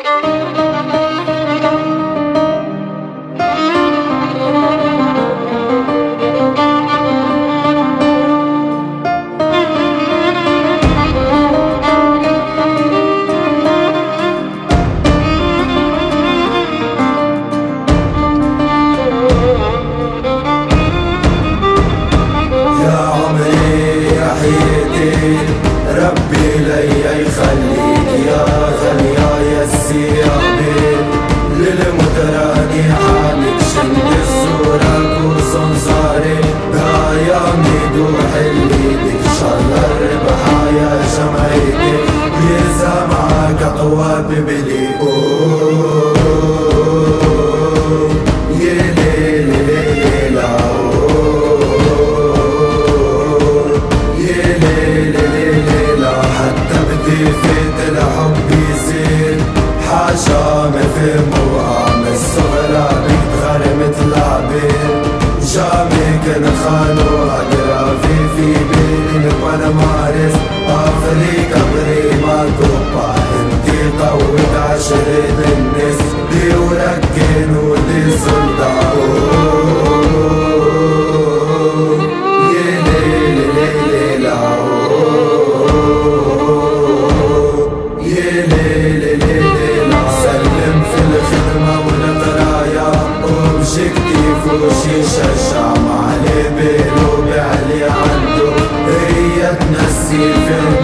ربي ليا يخليك يا غالية يا السيابين للمتراني حامك شند الصورة وصنصاري دايا ميدوح اللي بك شالله الربحة يا جمعيتي يزا معاك أقوى ببلي فيت الحب يزيد حاشا ما في موهام الصغرى بيتغرم تلعبين جامي كان خانو أقرافي في بين وانا مارس أفريقيا بريما توبا انتي قوت عشرة الناس دي وركن ودي صنداق سلم في الخدمة والقراية وبجكتيف وشيشة الشام علي بينو بعلي عنده هي تنسي في